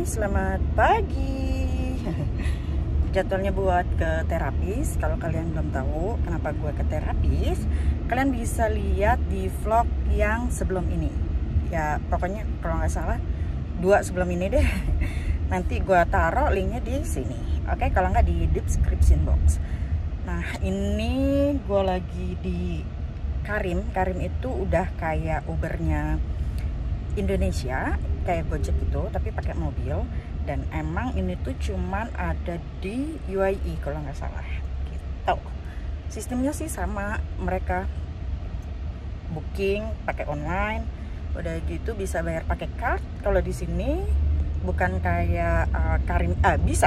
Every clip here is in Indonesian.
Selamat pagi. Jadwalnya buat ke terapis. Kalau kalian belum tahu kenapa gue ke terapis, kalian bisa lihat di vlog yang sebelum ini. Ya pokoknya kalau nggak salah 2 sebelum ini deh. Nanti gue taruh linknya di sini. Oke, kalau nggak di description box. Nah ini gue lagi di Careem. Careem itu udah kayak Ubernya Indonesia, kayak Gojek gitu, tapi pakai mobil. Dan emang ini tuh cuman ada di UAE kalau nggak salah gitu. Sistemnya sih sama, mereka booking pakai online, udah gitu bisa bayar pakai card. Kalau di sini bukan kayak Careem, bisa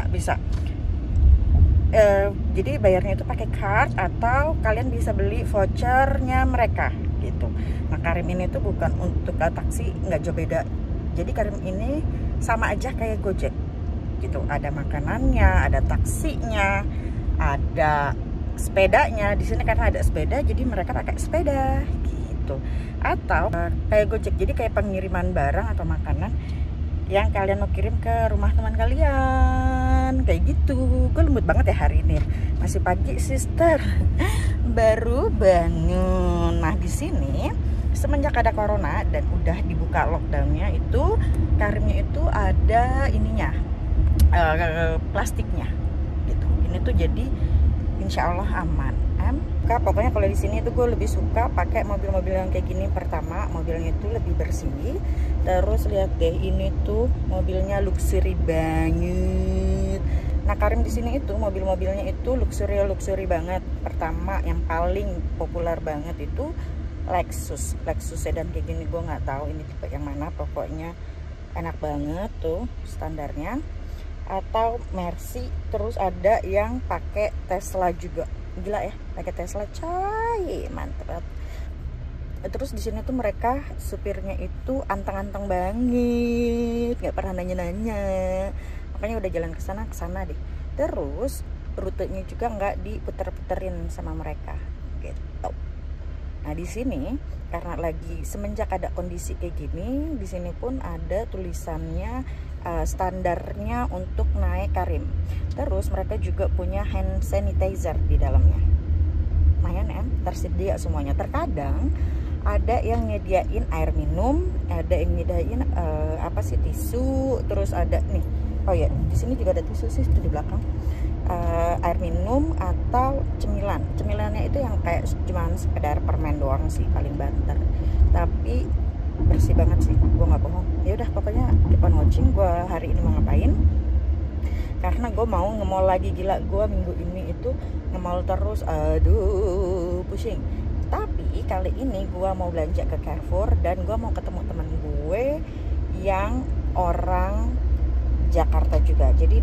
jadi bayarnya itu pakai card atau kalian bisa beli vouchernya mereka gitu. Nah Careem ini tuh bukan untuk taksi, nggak jauh beda. Jadi Careem ini sama aja kayak Gojek gitu. Ada makanannya, ada taksinya, ada sepedanya. Di sini karena ada sepeda, jadi mereka pakai sepeda gitu. Atau kayak Gojek, jadi kayak pengiriman barang atau makanan yang kalian mau kirim ke rumah teman kalian kayak gitu. Gue lembut banget ya hari ini. Masih pagi, sister. Baru bangun. Nah di sini semenjak ada corona dan udah dibuka lockdownnya itu, Careemnya itu ada ininya, plastiknya gitu. Ini tuh jadi insya Allah aman. Pokoknya kalau di sini tuh gue lebih suka pakai mobil-mobil yang kayak gini. Pertama, mobilnya itu lebih bersih. Terus lihat deh, ini tuh mobilnya luxury banget. Nah Careem di sini itu mobil-mobilnya itu luxury banget. Pertama yang paling populer banget itu Lexus sedan kayak gini. Gue nggak tahu ini tipe yang mana, pokoknya enak banget tuh standarnya. Atau Mercy, terus ada yang pakai Tesla juga. Gila ya, pakai Tesla coy, mantep. Terus di sini tuh mereka supirnya itu anteng-anteng banget, nggak pernah nanya-nanya. Makanya udah jalan ke sana deh. Terus rutenya juga nggak diputer-puterin sama mereka gitu. Nah di sini karena lagi semenjak ada kondisi kayak gini, di sini pun ada tulisannya standarnya untuk naik Careem. Terus mereka juga punya hand sanitizer di dalamnya. Lumayan ya, tersedia semuanya. Terkadang ada yang nyediain air minum, ada yang nyediain tisu, terus ada nih. Oh ya, di sini juga ada tisu sih di belakang. Air minum atau cemilan. Cemilannya itu yang kayak cuman sekedar permen doang sih, paling banter. Tapi bersih banget sih, gue nggak bohong. Ya udah pokoknya keep on watching. Gue hari ini mau ngapain? Karena gue mau nge-mall lagi. Gila, gue minggu ini itu nge-mall terus, aduh pusing. Tapi kali ini gue mau belanja ke Carrefour dan gue mau ketemu temen gue yang orang Jakarta juga. Jadi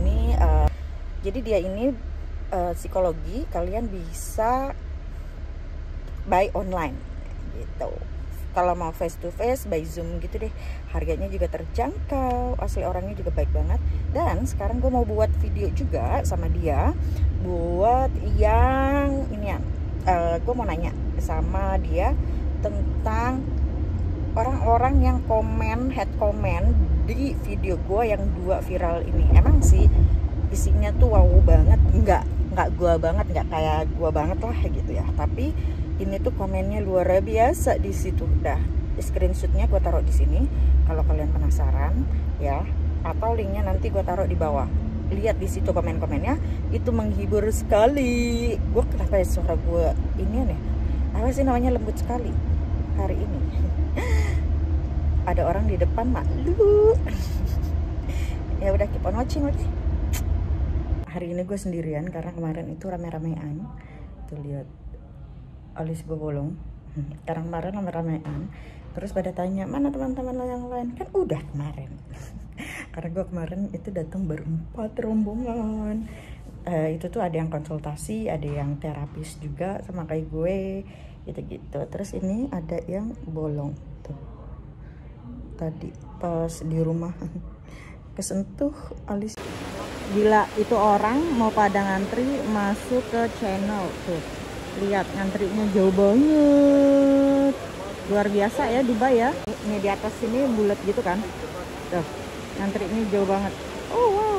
dia ini psikologi. Kalian bisa buy online gitu. Kalau mau face to face, by Zoom gitu deh. Harganya juga terjangkau, asli orangnya juga baik banget. Dan sekarang gue mau buat video juga sama dia, buat yang inian. Gue mau nanya sama dia tentang orang-orang yang head comment di video gue yang 2 viral ini. Emang sih isinya tuh wow banget, nggak gue banget, nggak kayak gue banget lah gitu ya. Tapi ini tuh komennya luar biasa di situ. Dah screenshotnya gue taruh di sini kalau kalian penasaran ya, atau linknya nanti gue taruh di bawah. Lihat di situ komen-komennya, itu menghibur sekali. Gue kenapa ya suara gue ini nih, apa sih namanya, lembut sekali hari ini. Ada orang di depan malu. Ya udah, keep on watching. Hari ini gue sendirian karena kemarin itu rame-ramean. Tuh lihat, alis gue bolong. Karena kemarin rame-ramean. Terus pada tanya, mana teman-teman lo yang lain? Kan udah kemarin. Karena gue kemarin itu datang ber4 rombongan. Itu tuh ada yang konsultasi, ada yang terapis juga sama kayak gue gitu-gitu. Terus ini ada yang bolong tuh. Tadi pas di rumah kesentuh alis. Gila, itu orang mau pada ngantri masuk ke channel tuh. Lihat ngantrinya jauh banget. Luar biasa ya Dubai ya. Ini di atas sini bulat gitu kan. Tuh. Ngantrinya jauh banget. Oh wow.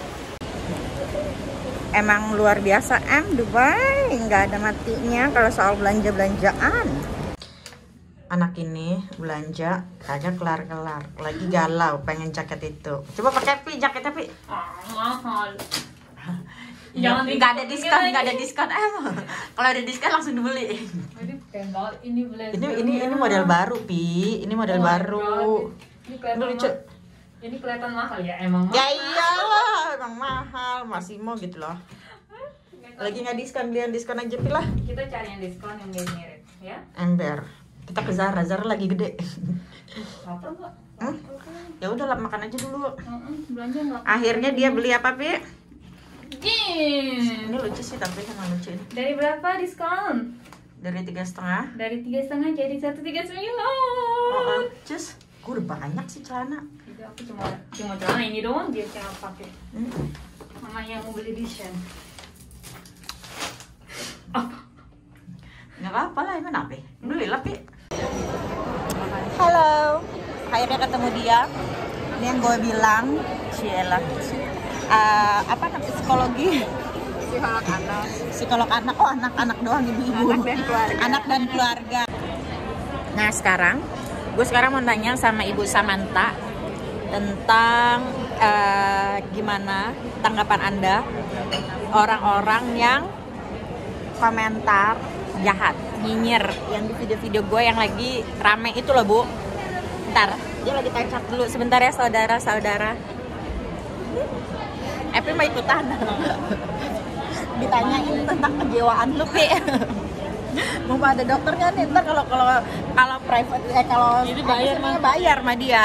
Emang luar biasa Dubai, nggak ada matinya kalau soal belanja-belanjaan. Anak ini belanja kagak kelar-kelar, lagi galau pengen jaket itu. Coba pakai Pi jaketnya Pi. Mahal. Jangan nggak ada diskon, nggak ada diskon. Kalau ada diskon langsung dibeli. Ini model baru Pi, ini model baru. Ini lucu. Ini kelihatan mahal ya, emang mahal. Ya iyalah, emang mahal, masih mau gitu loh. Lagi nggak diskon, belian diskon aja Pi lah. Kita cari yang diskon yang mirip ya. Ember. Kita ke Zara, Zara lagi gede. Lapar nggak? Ya udahlah makan aja dulu. Belanja nggak? Akhirnya dia beli apa Pi? Ini lucu sih tapi sama lucu ini. Dari berapa diskon? Dari 3,5. Dari 3,5 jadi 139. Cus, gue udah banyak sih celana. Jadi aku cuma celana ini doang dia yang pakai. Mama yang mau beli edition. Nggak apa-apa lah, emang apa? Beli lah Pi. Halo, akhirnya ketemu dia. Ini yang gue bilang, cielah. Apa namanya psikologi? Psikolog anak. Oh anak-anak doang, ibu-ibu. Anak dan keluarga. Nah gue sekarang mau tanya sama Ibu Samantha tentang gimana tanggapan Anda orang-orang yang komentar jahat, nyinyir yang di video-video gue yang lagi rame itu loh Bu. Bentar, dia lagi touch up dulu sebentar ya saudara-saudara. Epi mau ikutan. Ditanyain tentang kejiwaan lu Pi. Mau ada dokternya nih, ntar kalau private kalau ini bayar sama dia.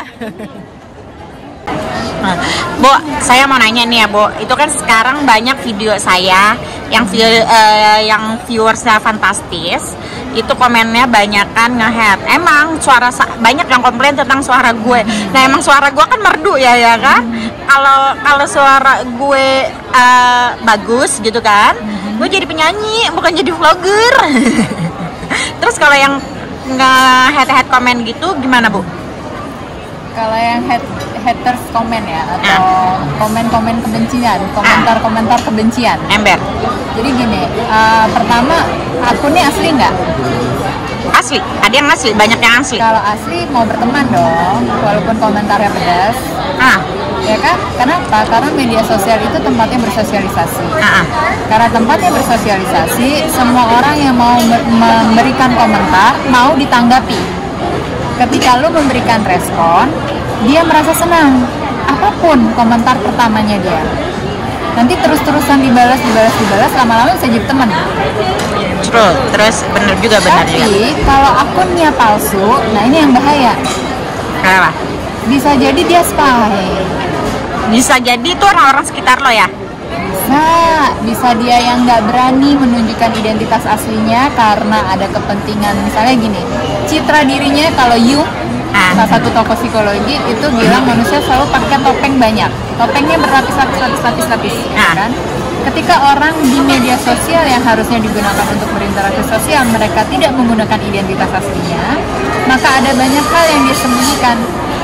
Bu, saya mau nanya nih ya Bu, itu kan sekarang banyak video saya yang viewersnya fantastis, itu komennya banyakan nge-hate. Emang banyak yang komplain tentang suara gue. Nah emang suara gue kan merdu ya kan. Kalau suara gue bagus gitu kan, gue jadi penyanyi bukan jadi vlogger. Terus kalau yang nge-hate komen gitu gimana Bu? Kalau yang haters komen ya, atau komen-komen kebencian, komentar-komentar kebencian. Ember. Jadi gini, pertama akunnya asli nggak? Asli, ada yang asli, banyak yang asli. Kalau asli mau berteman dong, walaupun komentarnya pedas. Ya kan? Kenapa? Karena media sosial itu tempatnya bersosialisasi. Karena tempatnya bersosialisasi, semua orang yang mau memberikan komentar mau ditanggapi. Ketika lu memberikan respon, dia merasa senang. Apapun komentar pertamanya dia, nanti terus-terusan dibalas, lama-lama bisa jadi teman. Terus bener juga. Tapi kalau akunnya palsu, nah ini yang bahaya. Kenapa? Bisa jadi dia spy. Bisa jadi itu orang-orang sekitar lo ya? Bisa dia yang nggak berani menunjukkan identitas aslinya karena ada kepentingan. Misalnya gini, citra dirinya kalau Jung, salah satu tokoh psikologi itu bilang manusia selalu pakai topeng banyak. Topengnya berlapis-lapis, kan? Ketika orang di media sosial yang harusnya digunakan untuk berinteraksi sosial, mereka tidak menggunakan identitas aslinya, maka ada banyak hal yang dia sembunyikan.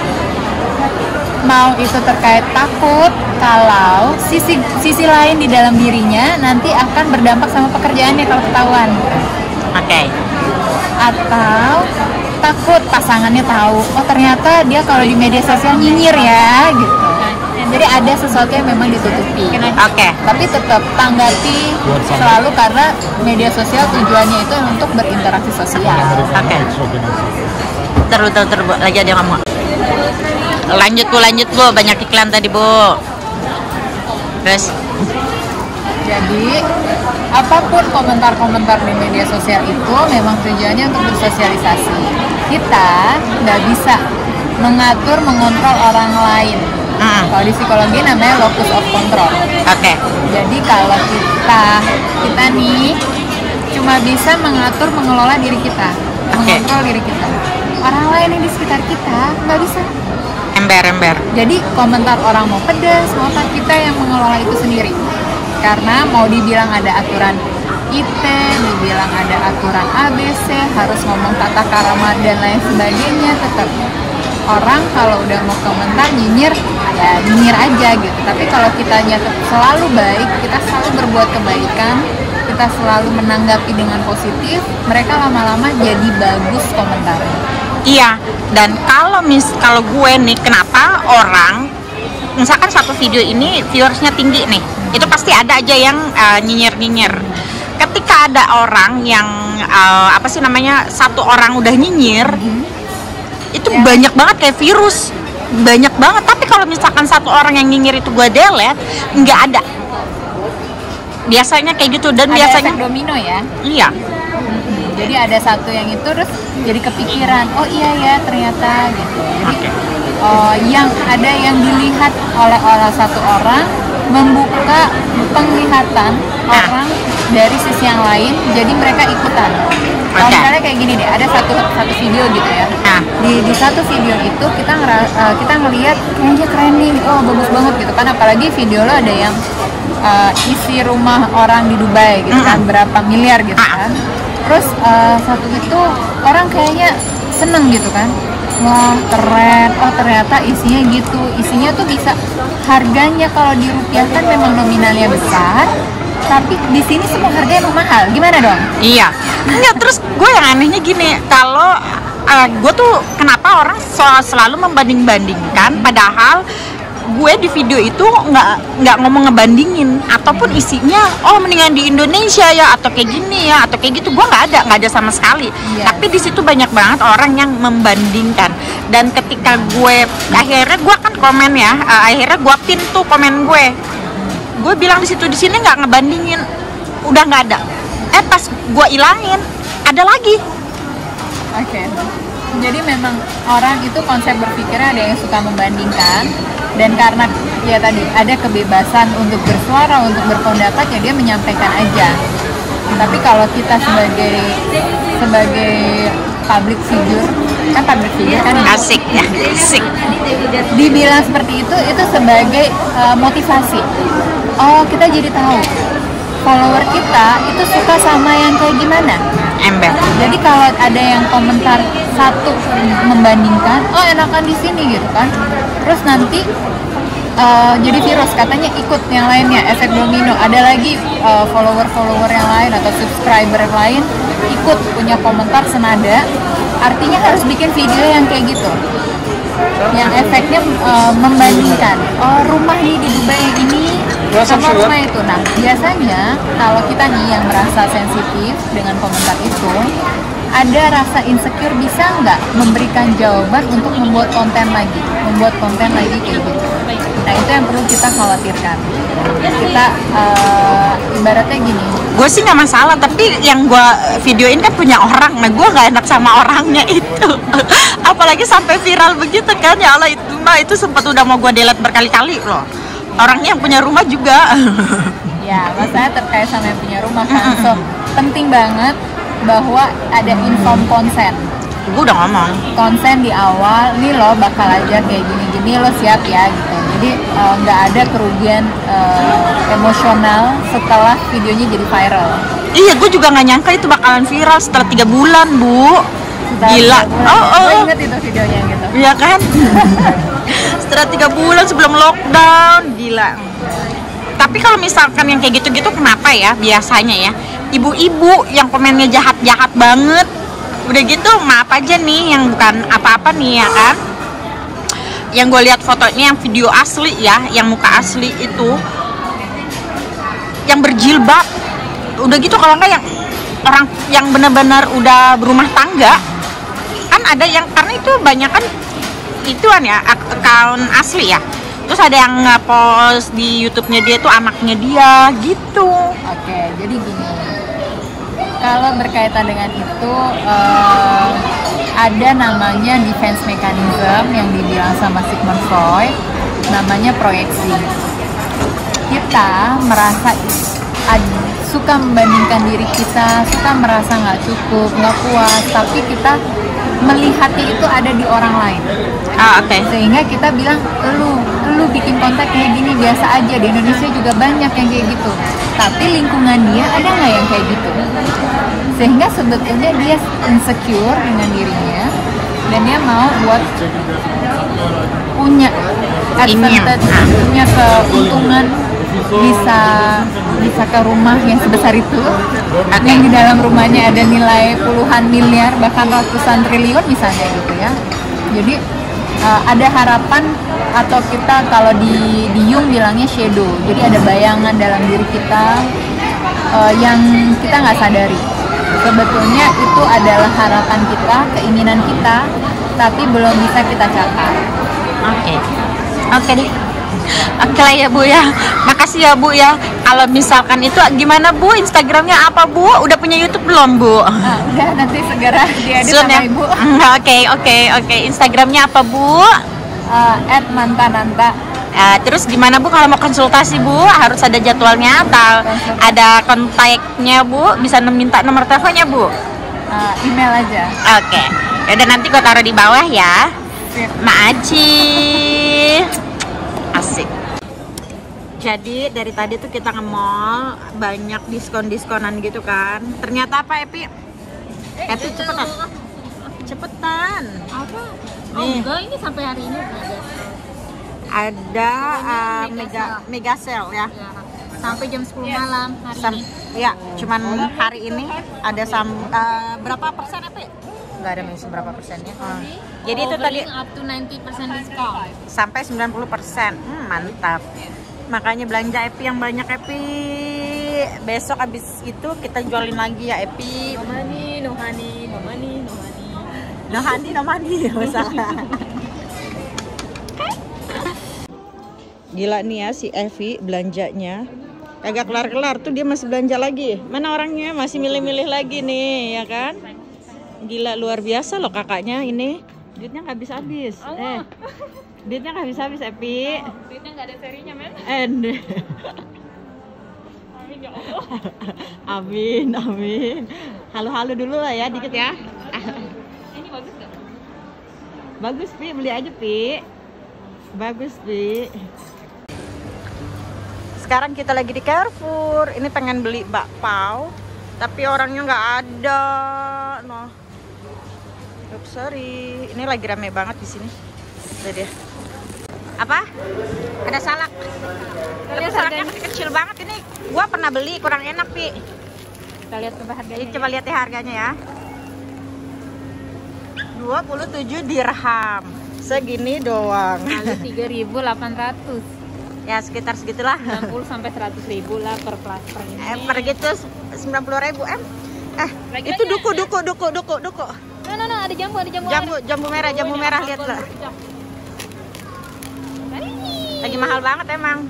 Mau itu terkait takut kalau sisi lain di dalam dirinya nanti akan berdampak sama pekerjaannya kalau ketahuan. Atau takut pasangannya tahu, oh ternyata dia kalau di media sosial nyinyir ya gitu. Jadi ada sesuatu yang memang ditutupi. Tapi tetap tanggapi selalu karena media sosial tujuannya itu untuk berinteraksi sosial. Terus Bu, lagi ada ngomong. Lanjut Bu, banyak iklan tadi Bu. Terus jadi apapun komentar-komentar di media sosial itu memang tujuannya untuk bersosialisasi. Kita nggak bisa mengontrol orang lain. Kalau di psikologi namanya locus of control. Jadi kalau kita nih cuma bisa mengelola diri kita, mengontrol diri kita. Orang lain yang di sekitar kita nggak bisa. Ember. Jadi komentar orang mau pedas, mau apa, kita yang mengelola itu sendiri. Karena mau dibilang ada aturan IT, dibilang ada aturan ABC, harus ngomong tata krama dan lain sebagainya, tetap orang kalau udah mau komentar nyinyir ya nyinyir aja gitu. Tapi kalau kitanya selalu baik, kita selalu berbuat kebaikan, kita selalu menanggapi dengan positif, mereka lama-lama jadi bagus komentarnya. Iya, dan kalau gue nih, kenapa orang misalkan satu video ini viewersnya tinggi nih, itu pasti ada aja yang nyinyir. Ketika ada orang yang satu orang udah nyinyir, itu banyak banget kayak virus, banyak banget. Tapi kalau misalkan satu orang yang nyinyir itu gue delete, nggak ada. Biasanya kayak gitu, dan ada biasanya efek domino ya. Iya. Jadi ada satu yang itu terus jadi kepikiran, oh iya ya ternyata gitu. Jadi yang ada yang dilihat oleh satu orang membuka penglihatan orang dari sisi yang lain, jadi mereka ikutan. Kalau misalnya kayak gini deh, ada satu video gitu ya. Di satu video itu kita ngelihat kayaknya keren nih, oh bagus banget gitu kan. Apalagi video lo ada yang isi rumah orang di Dubai gitu kan, berapa miliar gitu kan. Terus satu itu orang kayaknya seneng gitu kan, wah keren, oh ternyata isinya gitu. Isinya tuh bisa, harganya kalau dirupiahkan memang nominalnya besar, tapi di sini semua harganya emang mahal. Gimana dong? Iya. Enggak, terus gue yang anehnya gini, kalau gue tuh kenapa orang selalu membanding-bandingkan, padahal gue di video itu nggak ngomong ngebandingin ataupun isinya mendingan di Indonesia ya, atau kayak gini ya, atau kayak gitu. Gue nggak ada sama sekali. Tapi di situ banyak banget orang yang membandingkan, dan ketika akhirnya gue kan komen ya, akhirnya gue pin tuh komen gue bilang di sini nggak ngebandingin, udah nggak ada. Pas gue ilangin ada lagi. Oke. Jadi memang orang itu konsep berpikirnya ada yang suka membandingkan, dan karena ya tadi ada kebebasan untuk bersuara, untuk berpendapat, ya dia menyampaikan aja. Tapi kalau kita sebagai public figure kan asik ya, asik. Dibilang seperti itu sebagai motivasi. Oh, kita jadi tahu follower kita itu suka sama yang kayak gimana. Ember. Jadi kalau ada yang komentar satu membandingkan, oh enakan di sini gitu kan, terus nanti jadi virus, katanya ikut yang lainnya, efek domino. Ada lagi follower yang lain atau subscriber yang lain ikut punya komentar senada, artinya harus bikin video yang kayak gitu, yang efeknya membandingkan. Oh rumah nih di Dubai yang ini sama rumah itu. Nah biasanya kalau kita nih yang merasa sensitif dengan komentar itu, ada rasa insecure, bisa nggak memberikan jawaban untuk membuat konten lagi kayak gitu. Nah itu yang perlu kita khawatirkan. Kita ibaratnya gini, gue sih nggak masalah, tapi yang gue videoin kan punya orang, nah gue nggak enak sama orangnya itu. Apalagi sampai viral begitu kan, ya Allah, itu sempat udah mau gue delete berkali-kali loh. Orangnya yang punya rumah juga. Ya maksudnya terkait sama yang punya rumah kan. So penting banget bahwa ada informed consent. Gue udah ngomong konsen di awal, nih lo bakal aja kayak gini-gini, lo siap ya gitu. Jadi nggak ada kerugian emosional setelah videonya jadi viral. Iya, gue juga nggak nyangka itu bakalan viral setelah 3 bulan, Bu. Gila. Gue inget itu videonya gitu. Iya kan? Setelah 3 bulan sebelum lockdown, gila. Tapi kalau misalkan yang kayak gitu-gitu, kenapa ya biasanya ya ibu-ibu yang komennya jahat-jahat banget, udah gitu maaf aja nih, yang bukan apa-apa nih ya kan, yang gue lihat fotonya yang video asli ya, yang muka asli itu yang berjilbab, udah gitu kalau enggak yang orang yang benar-benar udah berumah tangga kan ada yang, karena itu banyak kan ituan ya, account asli ya, terus ada yang nge-post di YouTube-nya dia tuh anaknya dia gitu. Oke, jadi gini, kalau berkaitan dengan itu ada namanya defense mechanism yang dibilang sama Sigmund Freud, namanya proyeksi. Kita merasa suka membandingkan diri kita, suka merasa nggak cukup, nggak puas, tapi kita melihatnya itu ada di orang lain. Sehingga kita bilang, lu bikin konten kayak gini biasa aja, di Indonesia juga banyak yang kayak gitu, tapi lingkungan dia ada nggak yang kayak gitu, sehingga sebetulnya dia insecure dengan dirinya, dan dia mau buat punya advantage, punya keuntungan bisa ke rumah yang sebesar itu, yang di dalam rumahnya ada nilai puluhan miliar bahkan ratusan triliun misalnya gitu ya. Jadi ada harapan, atau kita kalau di Jung bilangnya shadow, jadi ada bayangan dalam diri kita yang kita nggak sadari. Sebetulnya itu adalah harapan kita, keinginan kita, tapi belum bisa kita capai. Oke deh. Oke lah ya Bu ya. Makasih ya Bu ya. Kalau misalkan itu gimana Bu? Instagramnya apa Bu? Udah punya YouTube belum Bu? Udah, nanti segera diedit sama Ibu. Oke. Instagramnya apa Bu? @mantananta. Terus gimana Bu kalau mau konsultasi Bu? Harus ada jadwalnya atau ada kontaknya Bu? Bisa minta nomor teleponnya Bu? Email aja. Oke. Yaudah nanti gue taruh di bawah ya. Maaci. Asik. Jadi dari tadi tuh kita nge-mall, banyak diskon-diskonan gitu kan. Ternyata apa Epi? Epi cepetan. Apa? Nih. Enggak, ini sampai hari ini ada mega sale ya. Sampai jam 10 malam hari ini. Ya, cuman hari ini ada berapa persen Epi? Nggak ada mention berapa persennya. Jadi itu tadi up to 90% discount. sampai 90%. Mantap. Makanya belanja Epi yang banyak Epi. Besok abis itu kita jualin lagi ya Epi. No money. No honey, masalah. Gila nih ya si Evi belanjanya. Kagak kelar-kelar tuh dia masih belanja lagi. Mana orangnya masih milih-milih lagi nih ya kan? Gila luar biasa loh kakaknya ini. Duitnya nggak habis-habis. Duitnya nggak habis-habis Epi. Duitnya nggak ada serinya men. Amin. Halo dulu lah ya dikit ya. Ini bagus gak? Bagus Pi, beli aja Pi. Bagus Pi. Sekarang kita lagi di Carrefour. Ini pengen beli bakpao, tapi orangnya nggak ada. Noh. Oops, sorry. Ini lagi rame banget di sini. Udah deh. Apa? Ada salak. Tapi salaknya kecil banget ini. Gua pernah beli, kurang enak Pi. Kita lihat coba harganya. Coba lihat ya harganya ya. 27 dirham. Segini doang. Kali 3.800. Ya sekitar segitulah. 60 sampai 100.000 lah per plaster ini. Per gitu 90.000 itu duku. No, ada jambu. Jambu merah lihat lah. Lagi mahal banget emang.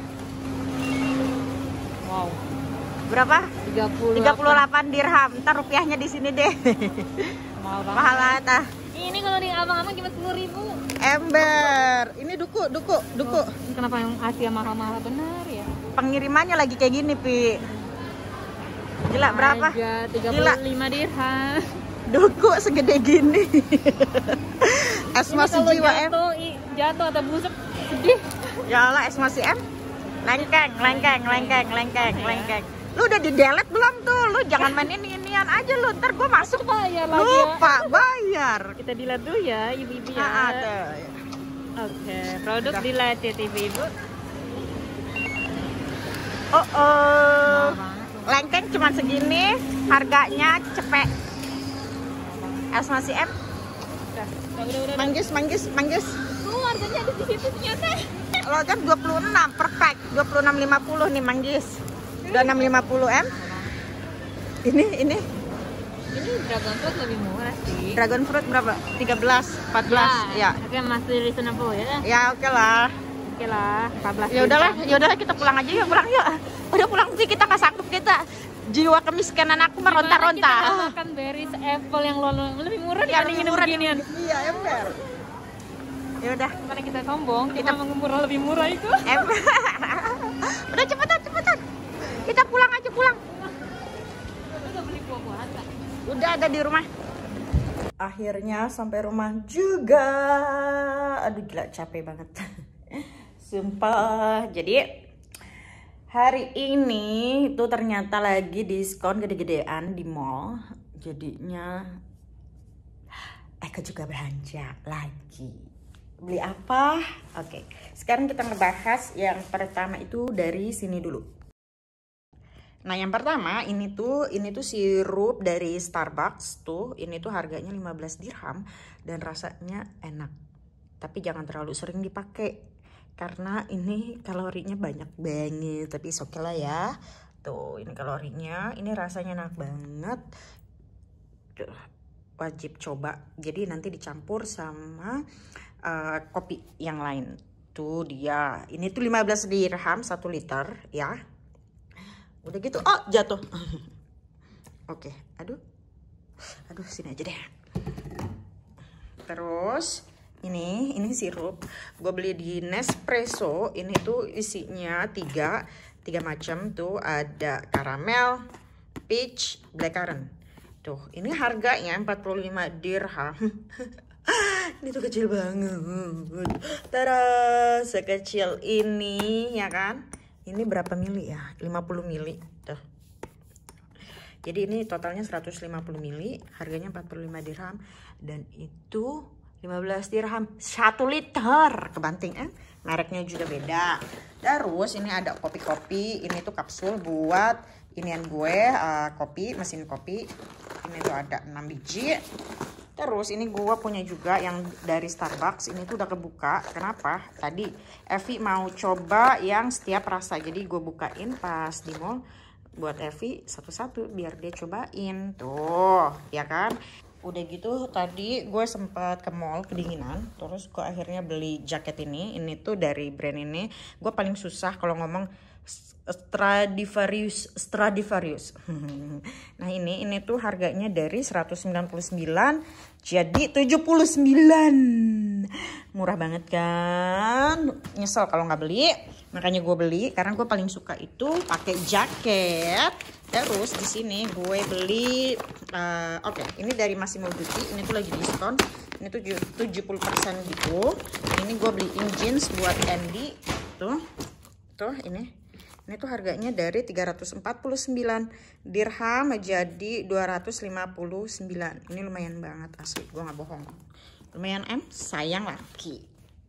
Wow. Berapa? 38 dirham. Ntar rupiahnya di sini deh. Mahal banget. Ini kalau di abang-abang cuma 10.000. Ember. Ini duku. Kenapa yang Asia mahal-mahal benar ya? Pengirimannya lagi kayak gini, Pi. Gila berapa? 35 dirham. Duku segede gini. Es masih jiwa M. Jatuh atau busuk sedih. Ya Allah, es masih M. Lengkeng. Lu udah di delete belum tuh? Lu jangan main inian aja lu. Ntar gua masuk bayar lagi. Lupa bayar. Kita delete dulu ya, ibu-ibu ya. Oke, produk delete ya ibu-ibu. Lengkeng cuma segini, harganya cepet. Es masih M. Udah. Manggis. Tuh harganya ada di situ ternyata. Logat 26 per pack, 26.50 nih manggis. Udah 650 M. Ini dragon fruit lebih murah sih. Dragon fruit berapa? 13, 14 ya. Oke, masih reasonable ya. Ya oke lah. 14. Ya udahlah kita pulang aja yuk, Udah pulang sih kita nggak sanggup kita. Jiwa kemiskinan aku meronta-ronta. Kita makan berries apple yang lebih murah dibandingin beginian. Iya, ember. Ya udah, karena kita sombong, kita murah lebih murah itu. Udah cepetan. Kita pulang aja. Udah beli buah-buahan enggak? Udah ada di rumah. Akhirnya sampai rumah juga. Aduh gila capek banget. Sumpah. Jadi hari ini itu ternyata lagi diskon gede-gedean di mall. Jadinya Eka juga belanja lagi. Beli apa? Oke, sekarang kita ngebahas yang pertama itu dari sini dulu. Nah, yang pertama ini tuh sirup dari Starbucks tuh. Ini tuh harganya 15 dirham dan rasanya enak. Tapi jangan terlalu sering dipakai karena ini kalorinya banyak banget. Tapi oke lah ya. Tuh, ini kalorinya, ini rasanya enak banget. Tuh, wajib coba. Jadi nanti dicampur sama kopi yang lain. Tuh dia. Ini tuh 15 dirham 1 liter ya. Udah gitu. Oh, jatuh. Oke, aduh sini aja deh. Terus ini sirup. Gue beli di Nespresso. Ini tuh isinya tiga macam tuh, ada karamel, peach, blackcurrant. Tuh, ini harganya 45 dirham. Ini tuh kecil banget. Tada, sekecil ini ya kan. Ini berapa mili ya? 50 mili tuh. Jadi ini totalnya 150 mili, harganya 45 dirham dan itu 15 dirham 1 liter. Kebanting mereknya juga beda. Terus ini ada kopi-kopi, ini tuh kapsul buat inian gue, kopi, mesin kopi. Ini tuh ada 6 biji. Terus ini gue punya juga yang dari Starbucks. Ini tuh udah kebuka. Kenapa? Tadi Evi mau coba yang setiap rasa. Jadi gue bukain pas di mall buat Evi satu-satu biar dia cobain. Tuh, ya kan? Udah gitu tadi gue sempat ke mall kedinginan. Terus gue akhirnya beli jaket ini. Ini tuh dari brand ini. Gue paling susah kalau ngomong Stradivarius. Nah ini tuh harganya dari 199 jadi 79. Murah banget kan? Nyesel kalau nggak beli. Makanya gue beli karena gue paling suka itu pakai jaket. Terus di sini gue beli oke, ini dari Massimo Dutti. Ini tuh lagi diskon. Ini tuh 70% gitu. Ini gue beliin jeans buat Andy. Tuh ini. Ini tuh harganya dari 349 dirham jadi 259. Ini lumayan banget asli, gue nggak bohong. Lumayan sayang lagi.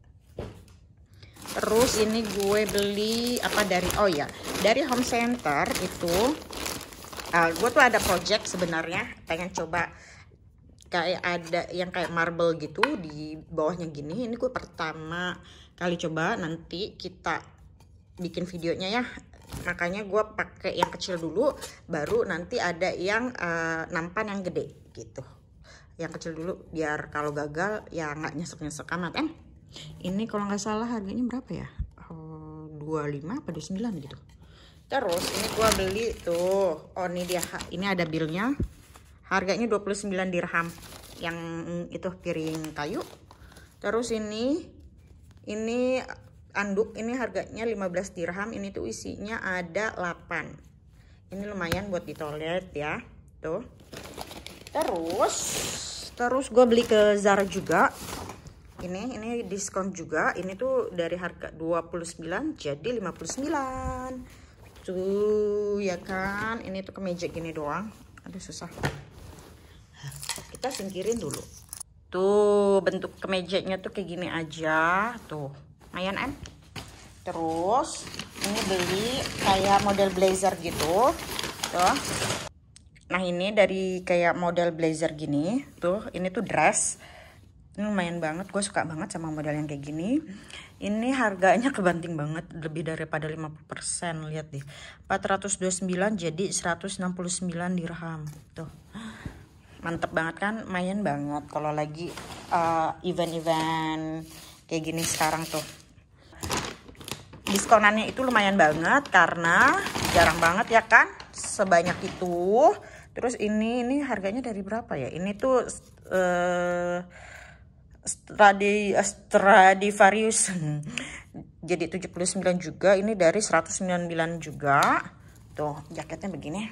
Terus ini gue beli apa dari dari Home Center itu. Gue tuh ada project sebenarnya, pengen coba kayak ada yang kayak marble gitu di bawahnya gini. Ini gue pertama kali coba, nanti kita bikin videonya ya. Makanya gue pakai yang kecil dulu, baru nanti ada yang nampan yang gede gitu. Yang kecil dulu biar kalau gagal ya nggak nyesek amat. Ini kalau nggak salah harganya berapa ya? 25 apa 29 gitu. Terus ini gue beli tuh. Oh ini dia, ini ada bilnya. Harganya 29 dirham. Yang itu piring kayu. Terus ini anduk, ini harganya 15 dirham. Ini tuh isinya ada 8. Ini lumayan buat di toilet ya. Tuh. Terus gue beli ke Zara juga. Ini diskon juga. Ini tuh dari harga 29 jadi 59. Tuh ya kan. Ini tuh kemeja gini doang. Aduh susah. Kita singkirin dulu. Tuh bentuk kemejanya tuh kayak gini aja. Tuh. Lumayan Terus ini beli kayak model blazer gitu tuh. Nah ini dari kayak model blazer gini tuh. Ini tuh dress. Ini lumayan banget, gue suka banget sama model yang kayak gini. Ini harganya kebanting banget, lebih daripada 50%. Lihat deh, 429 jadi 169 dirham tuh. Mantep banget kan, lumayan banget kalau lagi event-event kayak gini sekarang tuh. Diskonannya itu lumayan banget karena jarang banget ya kan, sebanyak itu. Terus ini harganya dari berapa ya? Ini tuh Stradivarius jadi 79 juga. Ini dari 109 juga. Tuh jaketnya begini.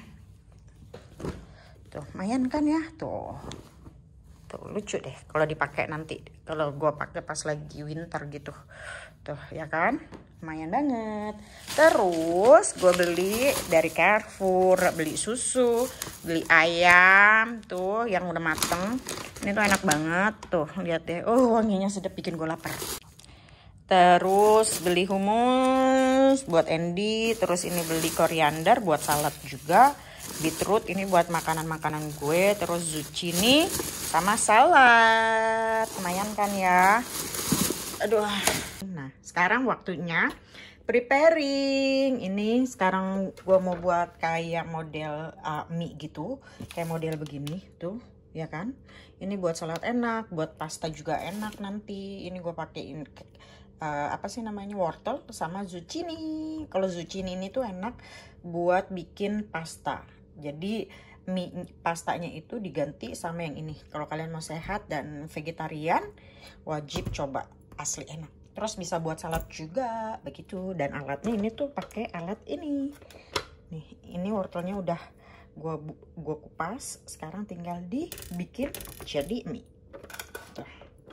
Tuh lumayan kan ya, tuh lucu deh kalau dipakai nanti, kalau gue pakai pas lagi winter gitu tuh ya kan, lumayan banget. Terus gue beli dari Carrefour, beli susu, beli ayam tuh yang udah mateng. Ini tuh enak banget tuh, lihat deh. Oh, wanginya sedap, bikin gue lapar. Terus beli hummus buat Andy, terus ini beli koriander buat salad juga, beetroot ini buat makanan-makanan gue, terus zucchini sama salad. Lumayan kan ya. Aduh. Nah, sekarang waktunya preparing. Ini sekarang gue mau buat kayak model mie gitu, kayak model begini tuh, ya kan? Ini buat salad enak, buat pasta juga enak nanti. Ini gue pakein apa sih namanya, wortel sama zucchini. Kalau zucchini ini tuh enak buat bikin pasta. Jadi mie pastanya itu diganti sama yang ini. Kalau kalian mau sehat dan vegetarian, wajib coba, asli enak. Terus bisa buat salad juga begitu. Dan alatnya ini tuh pakai alat ini. Nih, ini wortelnya udah gua kupas. Sekarang tinggal dibikin jadi mie. Tuh.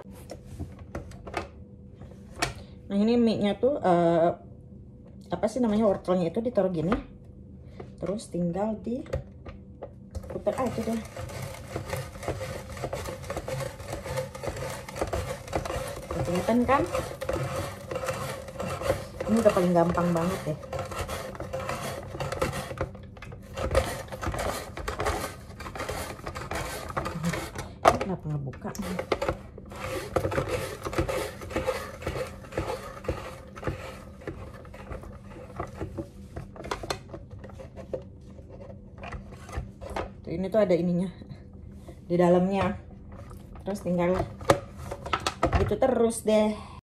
Nah, ini mie-nya tuh apa sih namanya, wortelnya itu ditaruh gini. Terus tinggal diputar aja deh. Kelihatan kan? Ini udah paling gampang banget deh. Kenapa ngebuka? Ini tuh ada ininya di dalamnya. Terus tinggal gitu terus deh.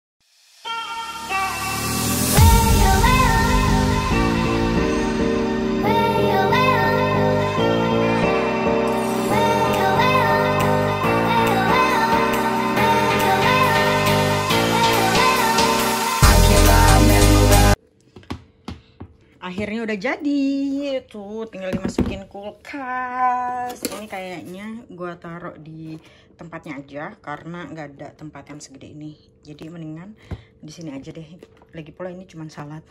Akhirnya udah jadi tuh, tinggal dimasukin kulkas. Ini kayaknya gua taruh di tempatnya aja karena nggak ada tempat yang segede ini, jadi mendingan di sini aja deh. Lagi pula ini cuma salad.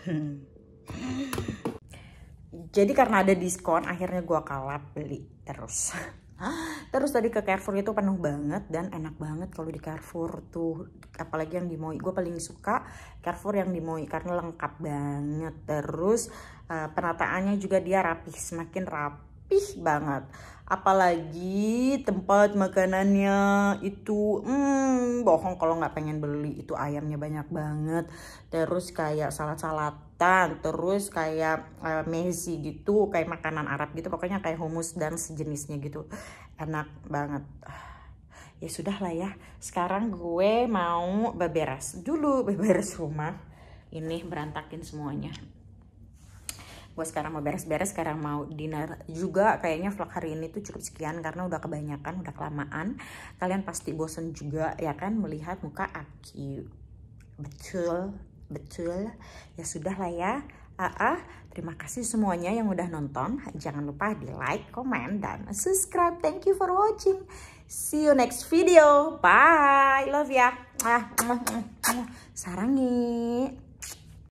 Jadi karena ada diskon akhirnya gua kalap beli terus. Terus tadi ke Carrefour itu penuh banget dan enak banget kalau di Carrefour tuh, apalagi yang di Moi. Gue paling suka Carrefour yang di Moi karena lengkap banget. Terus penataannya juga dia rapih, semakin rapih banget. Apalagi tempat makanannya itu bohong kalau nggak pengen beli. Itu ayamnya banyak banget, terus kayak salad-saladan, terus kayak mezi gitu, kayak makanan Arab gitu, pokoknya kayak hummus dan sejenisnya gitu, enak banget. Ya sudah lah ya, sekarang gue mau beberes dulu, beberes rumah ini, berantakin semuanya. Gue sekarang mau beres-beres, sekarang mau dinner juga. Kayaknya vlog hari ini tuh cukup sekian karena udah kebanyakan, udah kelamaan. Kalian pasti bosen juga ya kan melihat muka aku. Betul. Ya sudah lah ya. Terima kasih semuanya yang udah nonton. Jangan lupa di like, komen, dan subscribe. Thank you for watching. See you next video. Bye. Love ya. Sarangi.